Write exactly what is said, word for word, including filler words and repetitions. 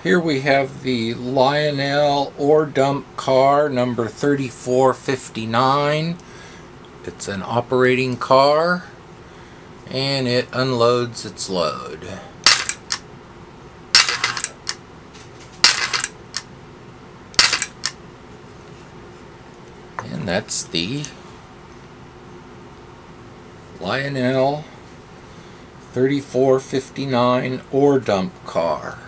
Here we have the Lionel ore dump car number thirty-four fifty-nine. It's an operating car and it unloads its load. And that's the Lionel thirty-four fifty-nine ore dump car.